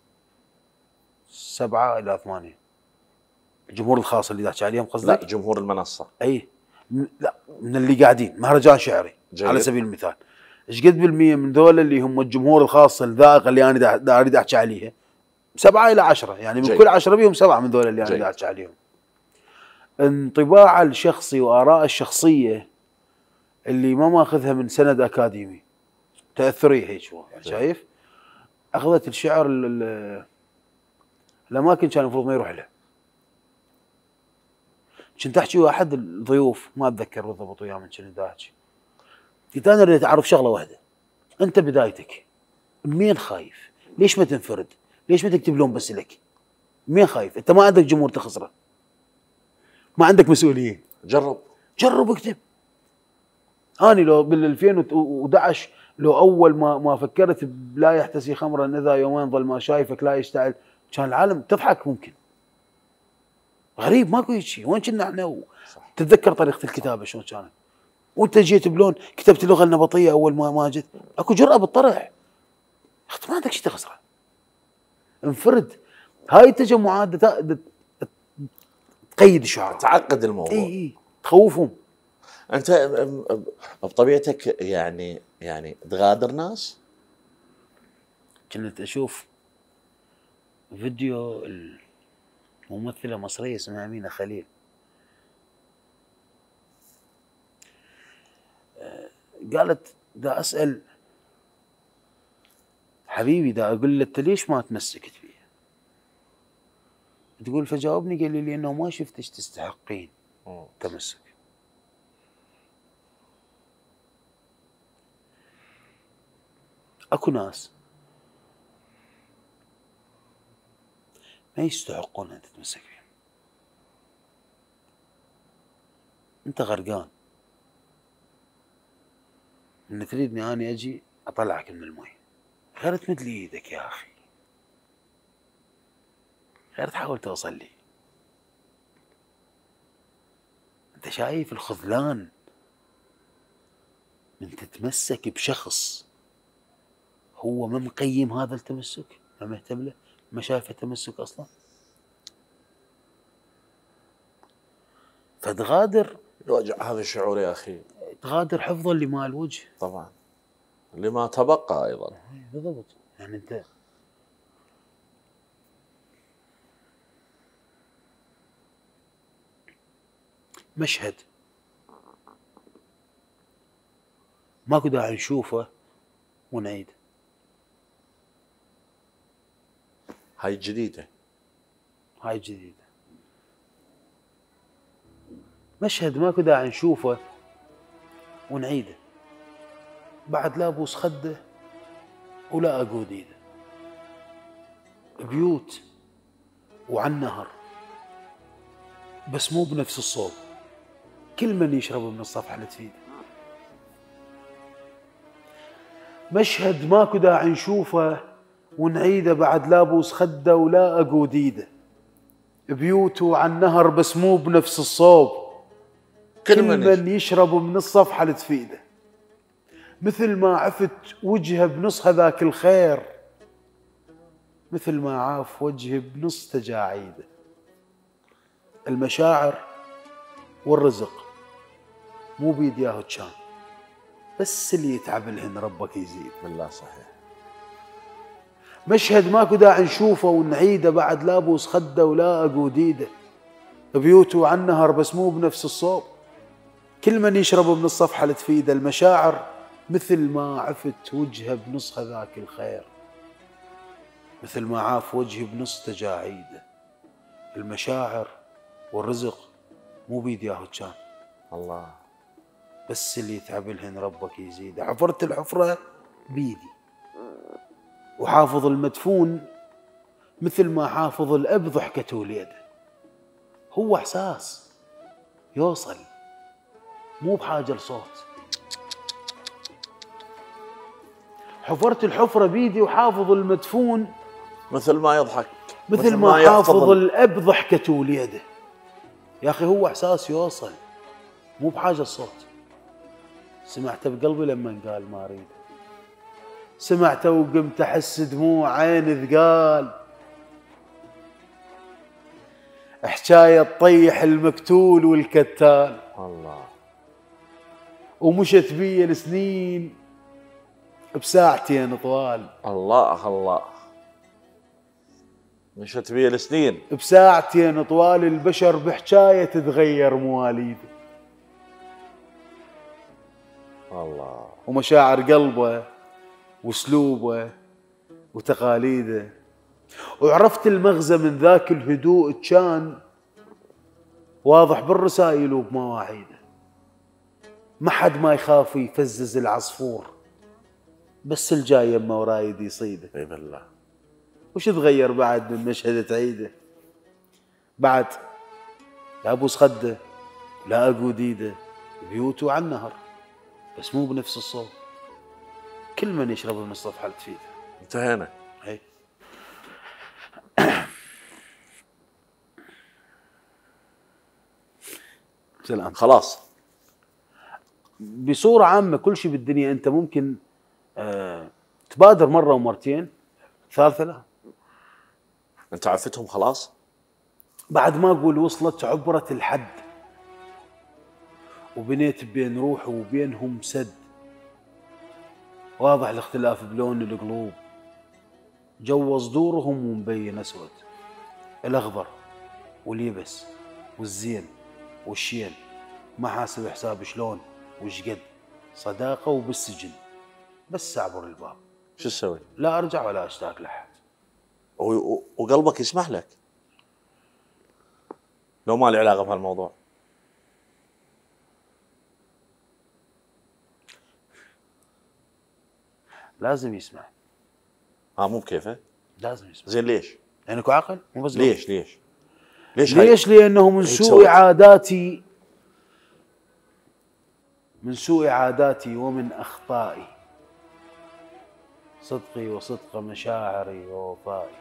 سبعة إلى ثمانية. الجمهور الخاص اللي تحكي عليهم قصدك؟ لا جمهور المنصة. أي م... لا من اللي قاعدين مهرجان شعري جيد. على سبيل المثال، ايش قد بالمية من ذول اللي هم الجمهور الخاص الذائقة اللي أنا دا أريد أحكي عليها؟ سبعة إلى عشرة، يعني من جيد. كل عشرة بيهم سبعة من ذول اللي أنا دا أحكي عليهم. انطباع الشخصي وآراء الشخصية اللي ما ماخذها من سند أكاديمي، تأثرية هيك هو يعني شايف؟ أخذت الشعر الأماكن كان المفروض ما يروح لها. كنت أحكي ويا أحد الضيوف ما أتذكر بالضبط وياه من كنت أحكي، قلت أنا أريد أعرف شغلة واحدة، أنت بدايتك مين خايف؟ ليش ما تنفرد؟ ليش ما تكتب لهم بس لك؟ مين خايف؟ أنت ما عندك جمهور تخسره، ما عندك مسؤولية. جرب جرب اكتب. أنا لو بال ألفين وأحد عشر لو أول ما ما فكرت بلا يحتسي خمرا إذا يومين ظل ما شايفك لا يشتعل، كان العالم تضحك ممكن. غريب ماكو هيك شيء، وين كنا احنا و... تتذكر طريقة الكتابة شلون كانت؟ وانت جيت بلون كتبت اللغة النبطية أول ما ما جيت، اكو جرأة بالطرح. اخت ما عندك شيء تخسره. انفرد. هاي التجمعات تقيد الشعراء، تعقد الموضوع. اي اي تخوفهم. انت بطبيعتك يعني يعني تغادر ناس؟ كنت اشوف فيديو الممثلة مصرية اسمها أمينة خليل، قالت دا أسأل حبيبي، دا أقول له أنت ليش ما تمسكت فيها؟ تقول فجاوبني قال لي لأنه ما شفتش تستحقين تمسك. أكو ناس ما يستحقون أن تتمسك فيهم. أنت غرقان، من تريدني أنا أجي أطلعك من المي، غير تمد لي إيدك يا أخي، غير تحاول توصل لي. أنت شايف الخذلان من تتمسك بشخص هو ما مقيم هذا التمسك، ما مهتم له، ما شايفه تمسك أصلا، فتغادر. يوجع هذا الشعور يا أخي. تغادر حفظا لما الوجه. طبعا لما تبقى أيضا. بالضبط. يعني أنت مشهد ماكو داعي نشوفه ونعيده. هاي الجديدة. هاي الجديدة. مشهد ماكو داعي نشوفه ونعيده. بعد لا ابوس خده ولا اقود ايده. بيوت وعن نهر بس مو بنفس الصوب، كل من يشرب من الصفحة اللي تفيده. مشهد ماكو داعي نشوفه ونعيده. بعد لا ابوس خده ولا اقود ايده. بيوت وعن نهر بس مو بنفس الصوب، كل من, من يشرب من الصفحة اللي تفيده. مثل ما عفت وجهه بنص هذاك الخير، مثل ما عاف وجهه بنص تجاعيده. المشاعر والرزق مو بيد ياهو كان، بس اللي يتعب لهن ربك يزيد. بالله صحيح. مشهد ماكو داعي نشوفه ونعيده بعد، لا بوس خده ولا اقوديده، بيوته عن نهر بس مو بنفس الصوب، كل من يشرب من الصفحة اللي تفيده. المشاعر مثل ما عفت وجهه بنص هذاك الخير، مثل ما عاف وجهي بنص تجاعيده. المشاعر والرزق مو بيد ياهو كان، الله، بس اللي يتعب لهن ربك يزيد. حفرت الحفرة بيدي وحافظ المدفون، مثل ما حافظ الأب ضحكته وليده. هو إحساس يوصل، مو بحاجة لصوت. حفرت الحفرة بيدي وحافظ المدفون، مثل ما يضحك، مثل, مثل ما, ما حافظ الأب ضحكته وليده. يا أخي هو إحساس يوصل، مو بحاجة لصوت. سمعته بقلبي لما قال ما أريد، سمعته وقمت أحس دموع عيني ثقال. حكاية طيح المكتول والكتال، الله، ومشت بي السنين بساعتين طوال. الله الله، مشت بي السنين بساعتين طوال. البشر بحكاية تتغير مواليده، الله، ومشاعر قلبه واسلوبه وتقاليده. وعرفت المغزى من ذاك الهدوء كان واضح بالرسائل وبمواعيده. ما حد ما يخاف يفزز العصفور، بس الجاي يما ورايد يصيده. اي بالله. وش تغير بعد من مشهد تعيده؟ بعد لا ابوس خده لا اقود ايده، بيوته على النهر بس مو بنفس الصوت، كل من يشرب من الصفحة اللي تفيده. انتهينا. هي سلام. خلاص. بصورة عامة كل شيء بالدنيا انت ممكن آه تبادر مرة ومرتين، ثالثة لا. انت عفتهم خلاص؟ بعد ما اقول وصلت عبرة الحد، وبنيت بين روحي وبينهم سد. واضح الاختلاف بلون القلوب، جو صدورهم ومبين اسود. الاخضر واليبس والزين والشين، ما حاسب حساب شلون وش قد. صداقة وبالسجن بس اعبر الباب، شو تسوي؟ لا ارجع ولا اشتاق لحد. و- وقلبك يسمح لك لو ما لي علاقة بهالموضوع؟ لازم يسمع. ها مو بكيفه؟ لازم يسمع. زين ليش؟ لانك عاقل مو بس ليش ليش؟ ليش ليش؟ لانه من سوء عاداتي، من سوء عاداتي ومن اخطائي، صدقي وصدق مشاعري ووفائي.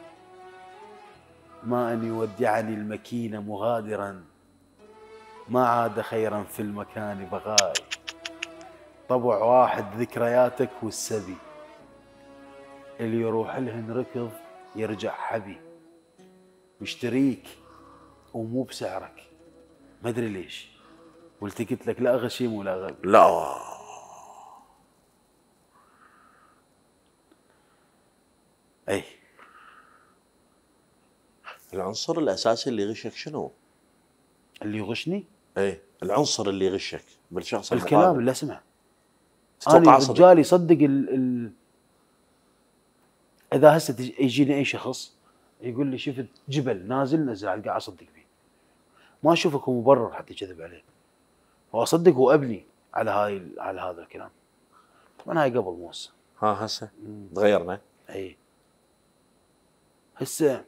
ما ان يودعني المكين مغادرا، ما عاد خيرا في المكان بغائي. طبع واحد ذكرياتك والسبي، اللي يروح لهن ركض يرجع حبي. مشتريك ومو بسعرك، ما ادري ليش والتقيت لك لا غشيم ولا غبي. لا. اي العنصر الاساسي اللي يغشك شنو؟ اللي يغشني؟ اي العنصر اللي يغشك بالشخص المقابل. الكلام اللي اسمع. تتوقع انا رجالي صدق ال ال اذا هسه يجيني اي شخص يقول لي شفت جبل نازل نزل على القاع، اصدق فيه. ما اشوفك مبرر حتى كذب عليه، واصدق وابني على هاي على هذا الكلام. طبعا هاي قبل موسى. ها هسه تغيرنا. اي هسه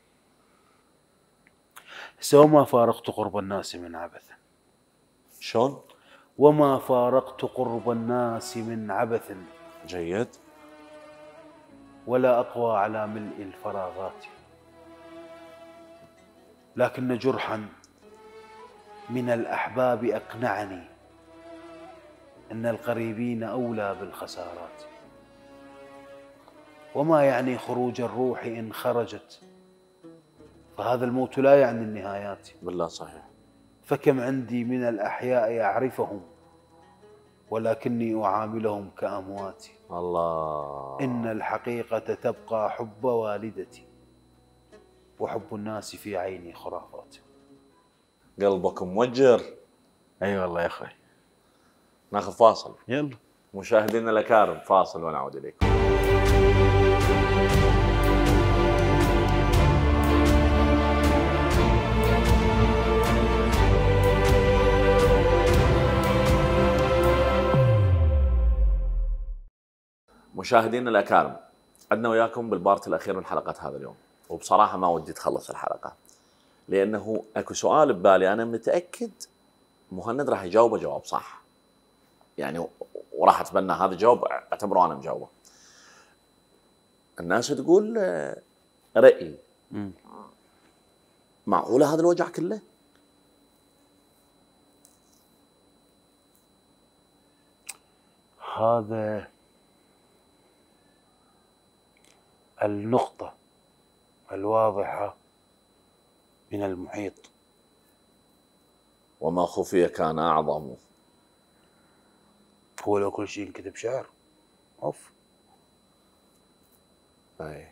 هسه وما فارقت قرب الناس من عبث. شلون؟ وما فارقت قرب الناس من عبث. جيد. ولا أقوى على ملء الفراغات، لكن جرحا من الأحباب أقنعني إن القريبين أولى بالخسارات، وما يعني خروج الروح إن خرجت، فهذا الموت لا يعني النهايات. بالله صحيح. فكم عندي من الأحياء أعرفهم ولكني أعاملهم كأمواتي. الله. إن الحقيقة تبقى حب والدتي، وحب الناس في عيني خرافات. قلبك موجر. أي أيوة والله يا أخوي. ناخذ فاصل. يلا مشاهدينا الأكارم، فاصل ونعود إليكم. مشاهدينا الأكارم، عدنا وياكم بالبارت الأخير من حلقة هذا اليوم، وبصراحة ما ودي تخلص الحلقة لأنه أكو سؤال ببالي أنا متأكد مهند راح يجاوبه جواب صح، يعني وراح أتبنى هذا الجواب أعتبره أنا مجاوبه. الناس تقول رأي، معقولة هذا الوجع كله؟ هذا النقطة الواضحة من المحيط، وما خفي كان أعظم. هو لو كل شيء انكتب شعر أوف. أي.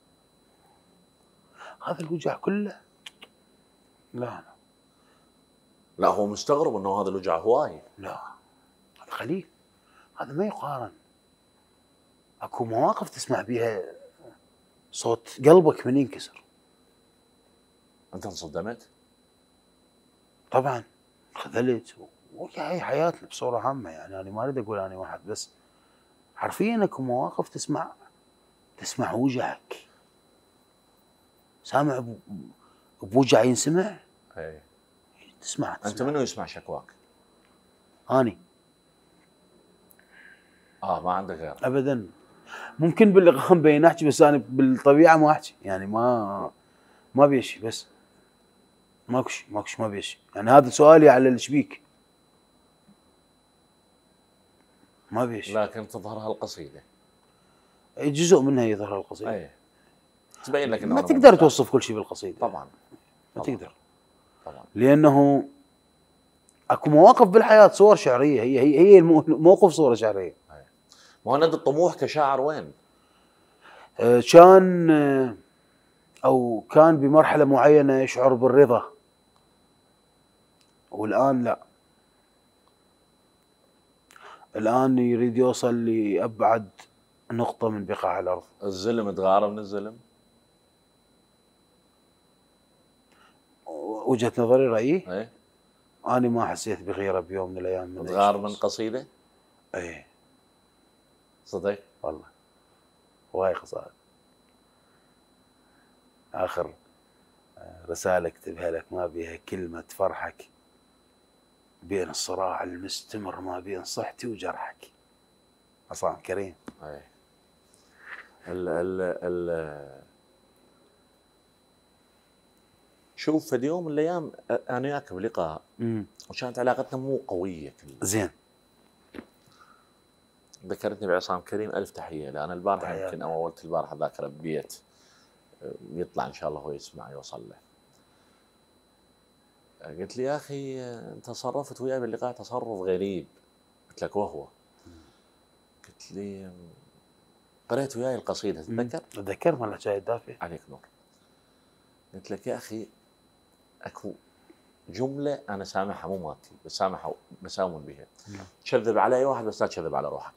هذا الوجع كله لا لا لا هو مستغرب انه هذا الوجع هواي. لا هذا خليل، هذا ما يقارن. اكو مواقف تسمع بيها صوت قلبك من ينكسر. انت انصدمت؟ طبعا خذلت، وهي حياتنا بصورة عامة، يعني انا ما اريد اقول انا واحد بس، حرفيا اكو مواقف تسمع تسمع وجعك، سامع ب... بوجع ينسمع. اي تسمع, تسمع. انت منو يسمع شكواك؟ اني. اه ما عندك غير؟ ابدا. ممكن باللقاء مبين احكي، بس انا بالطبيعه ما احكي، يعني ما ما بيشي، بس ماكو شيء ماكو شيء ما بيشي. يعني هذا سؤالي على الشبيك، ما بيشي. لكن تظهر هالقصيده جزء منها يظهر القصيده. اي تبين لك انه ما تقدر توصف كل شيء بالقصيده طبعا. ما طبعًا. تقدر طبعا، لانه اكو مواقف بالحياه صور شعريه، هي هي هي الموقف صوره شعريه. مهند الطموح كشاعر وين؟ آه كان آه او كان بمرحله معينه يشعر بالرضا، والان لا، الان يريد يوصل لابعد نقطه من بقاع الارض. الزلم تغار من الزلم؟ وجهه نظري رايي، اي انا ما حسيت بغيره بيوم من الايام من تغار من قصيده؟ اي صدق والله هواي قصائد. اخر رساله اكتبها لك ما بيها كلمه فرحك، بين الصراع المستمر ما بين صحتي وجرحك. عصام كريم. اي ال ال ال شوف في يوم من الايام انا وياك بلقاء وكانت علاقتنا مو قويه كلها. زين. ذكرتني بعصام كريم، الف تحيه له. انا البارحه يمكن او اولت البارحه ذاكره ببيت يطلع ان شاء الله هو يسمع يوصل له. قلت لي يا اخي انت تصرفت وياي باللقاء تصرف غريب. قلت لك وهو؟ قلت لي قريت وياي القصيده، تتذكر؟ اتذكر مال الحجايه الدافئه. عليك نور. قلت لك يا اخي اكو جمله انا سامحها مو مالتي بس سامحها مساوم بها. تكذب على اي واحد بس لا تكذب على روحك.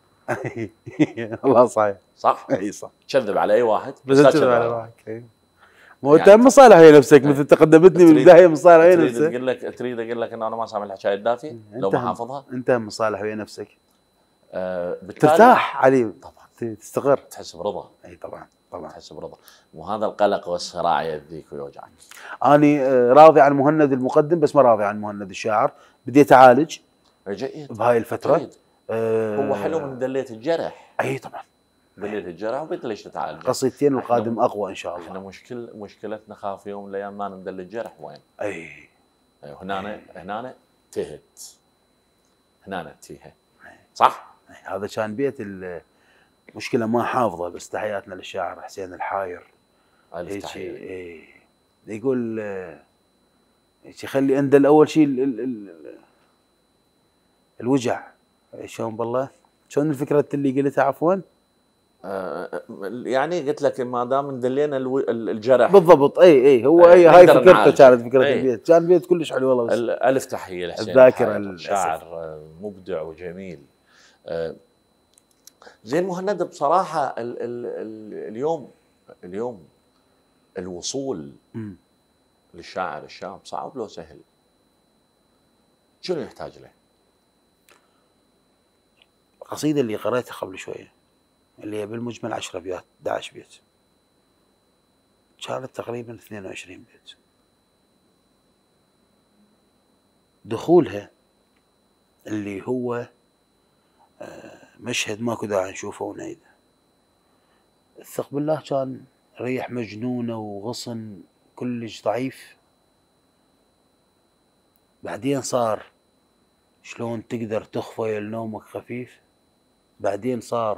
الله صحيح. صح؟ اي صح. تكذب على اي واحد بس لا تكذب على روحك. مو انت مصالح ويا نفسك، مثل تقدمتني من البدايه مصالح ويا نفسك. تريد اقول لك تريد اقول لك انه انا ما سامح الحكايه الدافيه لو ما حافظها؟ انت مصالح ويا نفسك. آه ترتاح علي طبعا، تستقر، تحس برضا. اي طبعا طبعا تحس برضا، وهذا القلق والصراع يأذيك ويوجعك. اني راضي عن مهند المقدم بس ما راضي عن مهند الشاعر، بديت اعالج جيد بهاي الفتره. جيد. أه هو حلو من دليت الجرح. اي طبعا دليت الجرح وقلت ليش تتعالج قصيدتين والقادم اقوى ان شاء الله. احنا مشكل مشكلتنا خاف يوم من الايام ما ندل الجرح وين. اي هنا هنا تهت هنا تيهه. صح؟ هذا كان بيت المشكله ما حافظه، بس تحياتنا للشاعر حسين الحاير. الف تحيه. ايه يقول هيك يخلي عنده الاول شيء ال ال ال الوجع. شلون بالله؟ شلون الفكره اللي قلتها عفوا؟ آه يعني قلت لك ما دام ندلينا الجرح بالضبط. اي اي هو آه اي هاي فكرته كانت فكره ايه. البيت، كان بيت كلش حلو والله. بس الف تحيه لحسين الذاكره، شاعر مبدع وجميل. آه زين مهند، بصراحه ال ال ال اليوم اليوم الوصول م. للشاعر الشاب صعب لو سهل؟ شنو يحتاج له؟ القصيده اللي قريتها قبل شويه اللي هي بالمجمل عشرة ابيات، احد عشر بيت، كانت تقريبا اثنين وعشرين بيت. دخولها اللي هو مشهد ماكو داعي نشوفه ونعيده، الثق بالله كان ريح مجنونه وغصن كلش ضعيف. بعدين صار شلون تقدر تخفى نومك خفيف. بعدين صار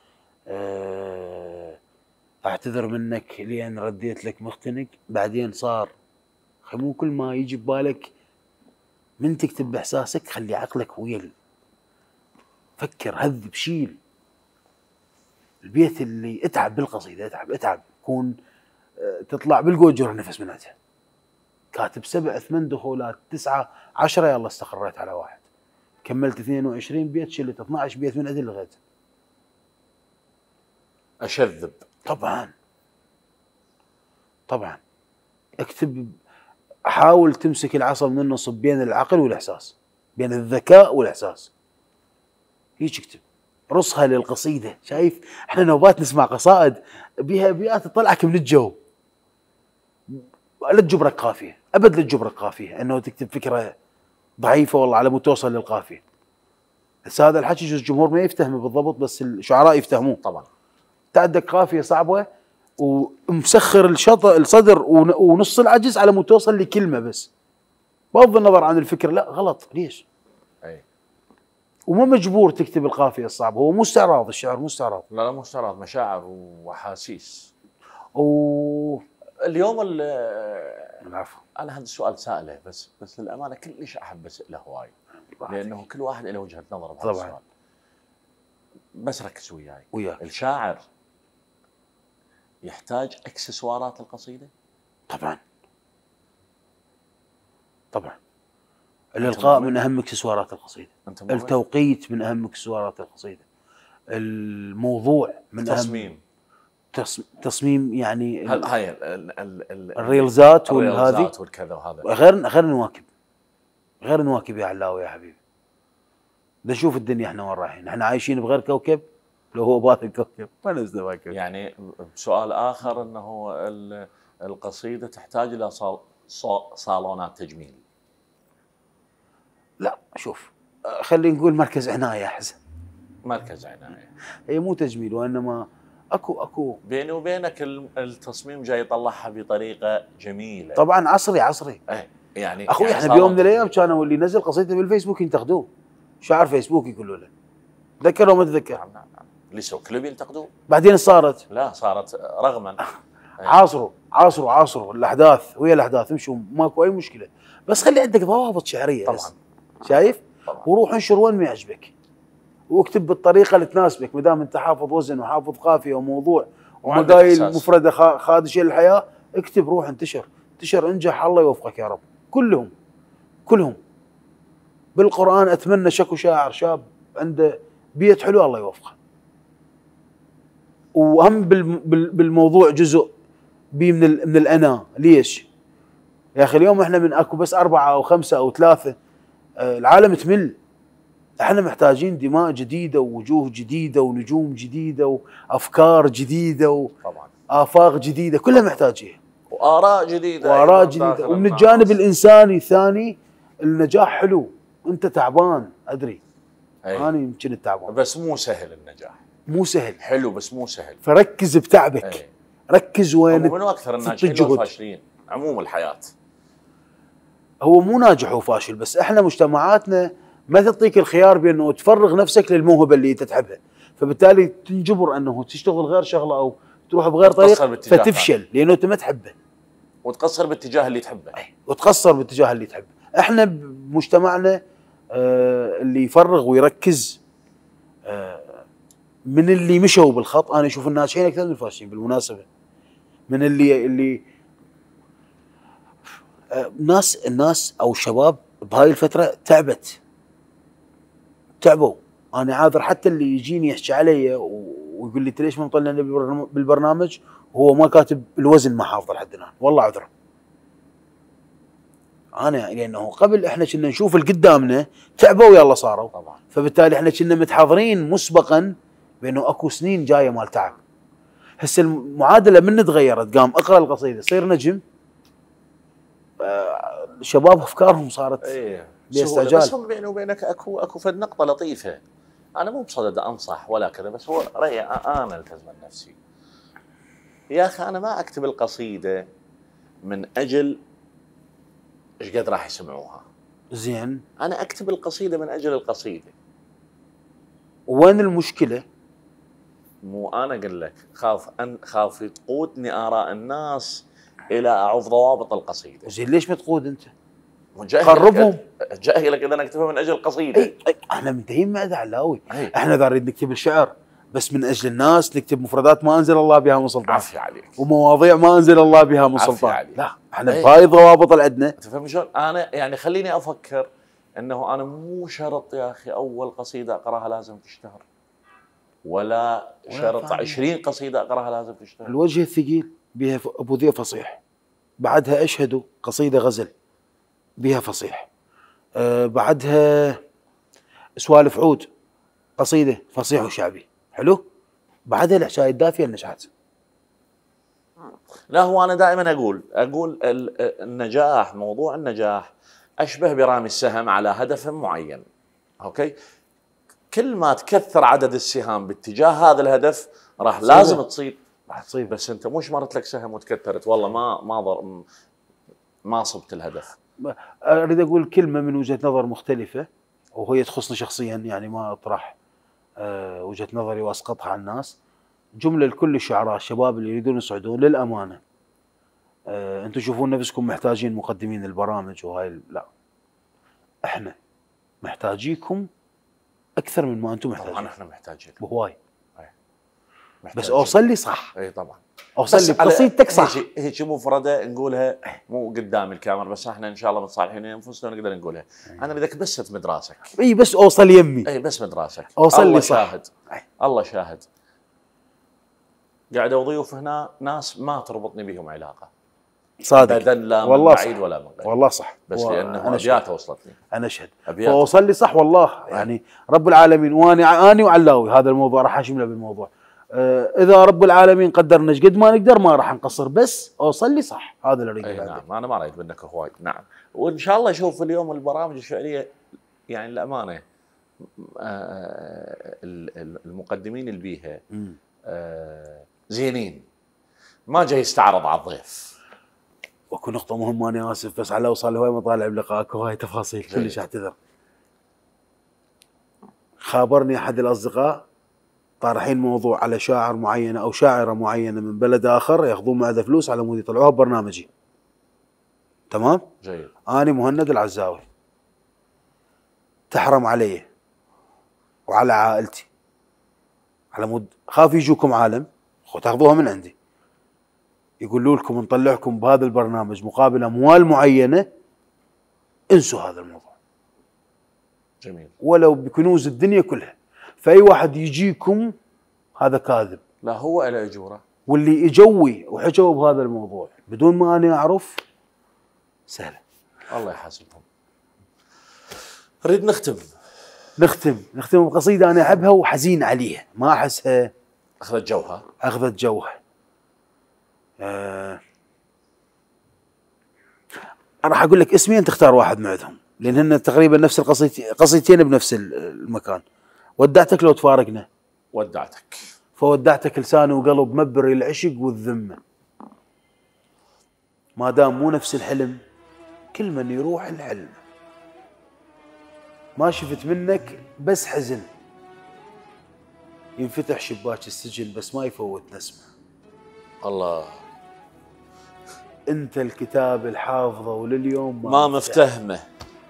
اعتذر منك لان رديت لك مختنق. بعدين صار مو كل ما يجي ببالك من تكتب باحساسك، خلي عقلك ويا، فكر، هذب، شيل. البيت اللي اتعب بالقصيده، اتعب اتعب كون تطلع بالقوجر النفس منها. كاتب سبع ثمان دخولات تسعة عشرة، يلا استقريت على واحد. كملت اثنين وعشرين بيت، شلت اثني عشر بيت من عدل لغايه. اشذب طبعا طبعا. اكتب، حاول تمسك العصا من النص بين العقل والاحساس، بين الذكاء والاحساس. هيك اكتب، رصها للقصيده. شايف احنا نوبات نسمع قصائد بها ابيات تطلعك من الجو، لا تجبرك قافيه، ابد لا تجبرك قافيه، انه تكتب فكره ضعيفه والله على مود توصل للقافيه. هسه هذا الحكي جزء الجمهور ما يفتهمه بالضبط، بس الشعراء يفتهموه طبعا. تعدك قافيه صعبه ومسخر الشطر الصدر ونص العجز على مود توصل لكلمه بس، بغض النظر عن الفكر. لا غلط، ليش؟ اي وما مجبور تكتب القافيه الصعبه، هو مو استعراض، الشعر مو استعراض. لا لا مو استعراض، مشاعر واحاسيس. و اليوم العفو. انا هذا السؤال سائله، بس بس للامانه كلش احب اساله هواي، لانه كل واحد له وجهه نظر بهذا السؤال. بس ركز وياي. وياك. الشاعر يحتاج اكسسوارات القصيده؟ طبعا طبعا. الالقاء من اهم اكسسوارات القصيده، التوقيت من اهم اكسسوارات القصيده، الموضوع من التصميم. اهم تصميم يعني هاي الريلزات والهذه والكذا وهذا، غير غير نواكب، غير نواكب يا علاوي يا حبيبي. بدنا نشوف الدنيا احنا وين رايحين، احنا عايشين بغير كوكب، لو هو باقي الكوكب ما نزل كوكب. يعني بسؤال اخر انه القصيده تحتاج الى صالونات تجميل. لا شوف، خلينا نقول مركز عنايه احسن. مركز عنايه هي مو تجميل، وانما اكو اكو بيني وبينك التصميم جاي يطلعها بطريقه جميله. طبعا عصري عصري. ايه يعني اخوي يعني احنا بيوم من الايام كانوا اللي نزل قصيدته بالفيسبوك ينتقدوه، شاعر فيسبوكي يقولوا له، تذكر وما تذكر؟ نعم نعم نعم. اللي سو كلهم ينتقدوه. بعدين صارت لا صارت رغما. عاصروا عاصروا عاصروا الاحداث، ويا الاحداث امشوا، ماكو اي مشكله، بس خلي عندك ضوابط شعريه. طبعا. شايف؟ طبعا. وروح انشر وين ما يعجبك، واكتب بالطريقه اللي تناسبك، ما دام انت حافظ وزن وحافظ قافيه وموضوع ومقاييل مفرده خادشه للحياه، اكتب، روح انتشر، انتشر، انجح، الله يوفقك يا رب. كلهم كلهم بالقران اتمنى شكو شاعر شاب عنده بيت حلو الله يوفقه. وهم بالموضوع جزء بي من من الانا. ليش؟ يا اخي اليوم احنا من اكو بس اربعه او خمسه او ثلاثه، العالم تمل. احنا محتاجين دماء جديده ووجوه جديده ونجوم جديده وافكار جديده وافاق جديده، كلها محتاجين، واراء جديده واراء جديده. ومن الجانب الانساني الثاني النجاح حلو، انت تعبان ادري، انا يمكن تعبان، بس مو سهل النجاح، مو سهل، حلو بس مو سهل. فركز بتعبك. أي. ركز وين. منو اكثر الناجحين والفاشلين عموم الحياه؟ هو مو ناجح وفاشل، بس احنا مجتمعاتنا ما تعطيك الخيار بانه تفرغ نفسك للموهبه اللي انت تحبها، فبالتالي تنجبر انه تشتغل غير شغله او تروح بغير طريق فتفشل لانه انت ما تحبه، وتقصر باتجاه اللي تحبه، وتقصر باتجاه اللي تحبه. احنا بمجتمعنا آه اللي يفرغ ويركز آه من اللي مشوا بالخط، انا اشوف الناجحين اكثر من الفاشلين بالمناسبه. من اللي اللي آه ناس الناس او الشباب بهاي الفتره تعبت تعبوا. انا عاذر حتى اللي يجيني يحكي علي ويقول لي انت ليش ما مطلعنا بالبرنامج وهو ما كاتب الوزن ما حافظه لحد الان، والله عذره. انا لانه قبل احنا كنا نشوف اللي قدامنا تعبوا ويلا صاروا طبعا، فبالتالي احنا كنا متحاضرين مسبقا بانه اكو سنين جايه مال تعب. هسه المعادله من تغيرت، قام اقرا القصيده صير نجم. آه شباب افكارهم صارت ايه باستعجال. بس هم بيني وبينك اكو اكو فد نقطه لطيفه، انا مو بصدد انصح ولا كذا، بس هو رايي انا التزم نفسي. يا اخي انا ما اكتب القصيده من اجل ايش قد راح يسمعوها. زين، انا اكتب القصيده من اجل القصيده. وين المشكله؟ مو انا اقول لك خاف ان خاف تقودني اراء الناس الى اعوف ضوابط القصيده. زين ليش ما تقود انت؟ خربهم. جاهي لك اذا انا اكتبها من اجل القصيده. اي, أي احنا منتهين مع علاوي، احنا اذا نريد نكتب الشعر بس من اجل الناس، نكتب مفردات ما انزل الله بها من سلطان. عافية عليك. ومواضيع ما انزل الله بها من سلطان. لا احنا أيه. بهاي الضوابط اللي عندنا. تفهم شلون؟ انا يعني خليني افكر انه انا مو شرط يا اخي اول قصيده اقراها لازم تشتهر، ولا شرط عشرين قصيده اقراها لازم تشتهر. الوجه الثقيل بها ابو ذي فصيح، بعدها اشهدوا قصيده غزل بها فصيح، أه بعدها سوالف عود قصيده فصيح وشعبي حلو، بعدها الحشايه الدافيه النجاحات. لا هو انا دائما اقول اقول النجاح، موضوع النجاح اشبه برامي السهم على هدف معين. اوكي، كل ما تكثر عدد السهام باتجاه هذا الهدف راح لازم تصيب، راح تصيب. بس انت مش مرت لك سهم وتكثرت والله ما ما ضر ما صبت الهدف. اريد اقول كلمه من وجهه نظر مختلفه وهي تخصني شخصيا، يعني ما اطرح أه وجهه نظري واسقطها على الناس. جمله لكل الشعراء الشباب اللي يريدون يصعدون للامانه، أه انتم تشوفون نفسكم محتاجين مقدمين البرامج وهاي، لا احنا محتاجيكم اكثر من ما انتم محتاجين. طبعا احنا محتاجينكم بهواي، بس اوصل لي صح. اي طبعا اوصل لي بقصيدتك صح. هيك مفرده نقولها مو قدام الكاميرا، بس احنا ان شاء الله متصالحين انفسنا ونقدر نقولها. انا بدك بس تمد راسك. اي بس اوصل يمي. اي بس مد راسك. اوصل لي صح. شاهد. الله شاهد. قاعده وضيوف هنا ناس ما تربطني بهم علاقه. صادق. ابدا لا من بعيد ولا من قريب. والله صح. بس لانه ابياته وصلتني. انا اشهد. فوصل لي صح والله، يعني رب العالمين وانا اني وعلاوي هذا الموضوع راح اشمله بالموضوع. آه اذا رب العالمين قدرنا ايش قد ما نقدر ما راح نقصر، بس اوصل لي صح هذا اللي اريد. نعم انا ما رايد منك هواي. نعم وان شاء الله اشوف اليوم البرامج الشعريه يعني الامانه آه المقدمين اللي بيها آه زينين، ما جاي يستعرض على الضيف. واكو نقطة مهمة أنا آسف بس على وصل هواي مطالع بلقائك وهاي تفاصيل كلش أعتذر. خابرني أحد الأصدقاء طارحين موضوع على شاعر معين أو شاعرة معينة من بلد آخر ياخذون معه فلوس على مود يطلعوها ببرنامجي. تمام؟ جيد. أنا مهند العزاوي تحرم علي وعلى عائلتي على مود خاف يجوكم عالم وتاخذوها من عندي يقولوا لكم نطلعكم بهذا البرنامج مقابل اموال معينه، انسوا هذا الموضوع. جميل. ولو بكنوز الدنيا كلها، فاي واحد يجيكم هذا كاذب. لا هو له اجوره. واللي اجوي وحكوا بهذا الموضوع بدون ما انا اعرف سهله. الله يحاسبهم. نريد نختم. نختم نختم بقصيده انا احبها وحزين عليها، ما احسها اخذت جوها. اخذت جوها. آه انا راح اقول لك اسمين تختار واحد معهم لان هن تقريبا نفس القصيدتين قصيدتين بنفس المكان. ودعتك لو تفارقنا. ودعتك. فودعتك لساني وقلب مبري العشق والذمه. ما دام مو نفس الحلم كل من يروح الحلم. ما شفت منك بس حزن. ينفتح شباك السجن بس ما يفوت نسمه. الله. انت الكتاب الحافظه ولليوم ما, ما مفتهمه. يا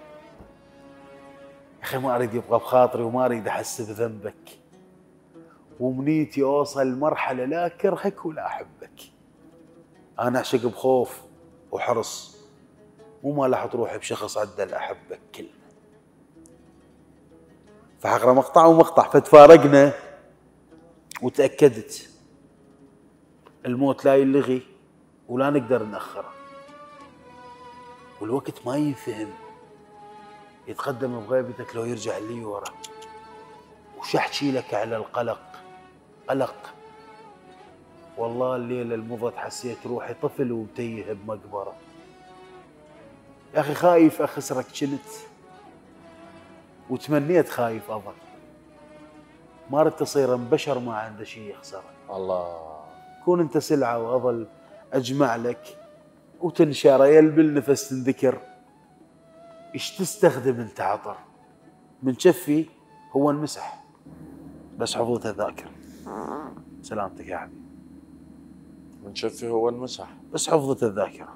اخي ما اريد يبقى بخاطري وما اريد احس بذنبك، ومنيتي اوصل مرحله لا اكرهك ولا احبك. انا اعشق بخوف وحرص، وما لاحظ روحي بشخص عدل احبك كلمه. فحقرا مقطع ومقطع. فتفارقنا وتاكدت الموت لا يلغي ولا نقدر نأخره، والوقت ما ينفهم يتقدم بغيبتك لو يرجع لي ورا. وش احكي لك على القلق؟ قلق والله الليله المضت حسيت روحي طفل ومتيه بمقبره. يا اخي خايف اخسرك كنت، وتمنيت خايف اظل. ما ردت تصير بشر ما عنده شيء يخسره. الله. كون انت سلعه واظل اجمع لك وتنشر يا بالنفس تنذكر. ايش تستخدم انت عطر من شفي هو انمسح بس حفظت الذاكره. سلامتك يا حبيبي. من شفي هو انمسح بس حفظت الذاكره.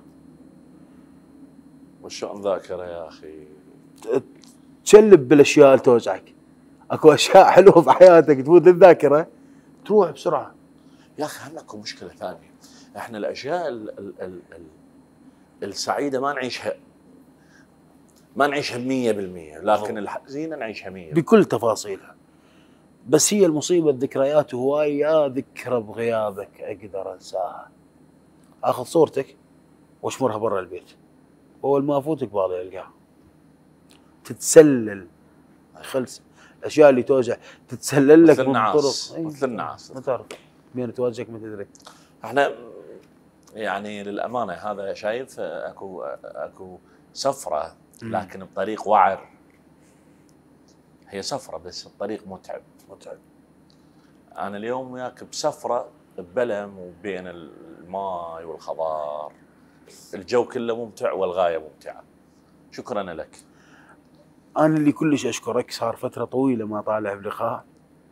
وشلون ذاكره يا اخي؟ تشلب بالاشياء اللي توجعك. اكو اشياء حلوه في حياتك تفوت الذاكره تروح بسرعه. يا اخي هم اكو مشكله ثانيه، احنا الاشياء ال ال ال ال السعيده ما نعيشها ما نعيشها مية بالمية، لكن الحزينه نعيشها مية بالمية بكل تفاصيلها. بس هي المصيبه الذكريات هواي، يا ذكرى بغيابك اقدر انساها. اخذ صورتك واشمرها برا البيت، اول ما افوت قبالي يلقاها. تتسلل خلص الاشياء اللي توجع تتسلل لك من طرق مثل النعاس. ما تعرف بين توجهك ما تدري. احنا يعني للامانه هذا شايف اكو اكو سفره لكن بطريق وعر. هي سفره بس الطريق متعب متعب. انا اليوم وياك بسفره ببلم وبين الماء والخضار، الجو كله ممتع والغايه ممتعه. شكرا لك. انا اللي كلش اشكرك، صار فتره طويله ما طالع بلقاء.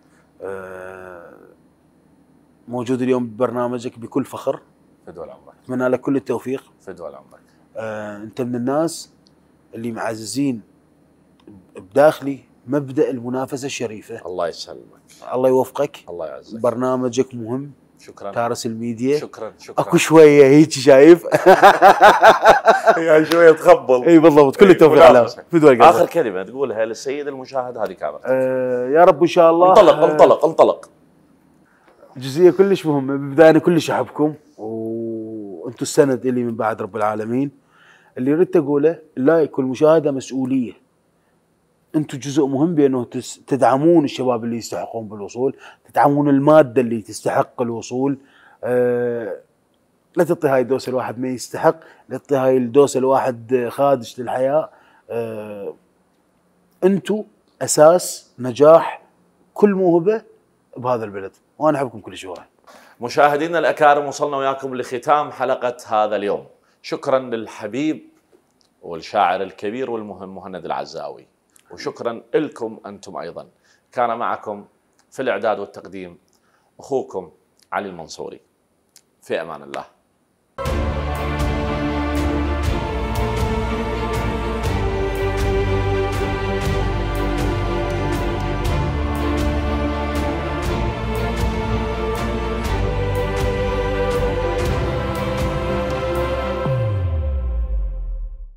موجود اليوم ببرنامجك بكل فخر. فدوى عمرك. اتمنى لك كل التوفيق. فدوى عمرك. آه، انت من الناس اللي معززين بداخلي مبدأ المنافسة الشريفة. الله يسلمك. الله يوفقك. الله يعزك. برنامجك مهم. شكرا. تارس الميديا. شكرا شكرا. اكو شوية هيك شايف. يعني شوية تخبل. اي بالضبط. كل التوفيق على اخر كلمة تقولها للسيد المشاهد هذه كانت. آه يا رب ان شاء الله. انطلق انطلق انطلق. جزئية كلش مهمة. بالبداية انا كلش احبكم وانتم السند اللي من بعد رب العالمين. اللي ردت اقوله لا يكون مشاهدة مسؤولية. انتم جزء مهم بانه تدعمون الشباب اللي يستحقون بالوصول، تدعمون الماده اللي تستحق الوصول. أه لا تعطي هاي الدوسه الواحد ما يستحق، لا تعطي هاي الدوسه الواحد خادش للحياه. أه انتم اساس نجاح كل موهبه بهذا البلد، وانا احبكم كل شوي. مشاهدينا الاكارم، وصلنا وياكم لختام حلقه هذا اليوم. شكرا للحبيب والشاعر الكبير والمهم مهند العزاوي، وشكرا لكم أنتم أيضا. كان معكم في الإعداد والتقديم أخوكم علي المنصوري. في أمان الله.